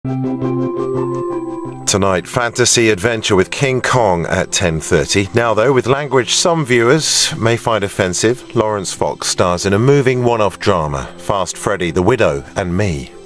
Tonight, fantasy adventure with King Kong at 10:30. Now though, with language some viewers may find offensive, Lawrence Fox stars in a moving one-off drama, Fast Freddy, The Widow and Me.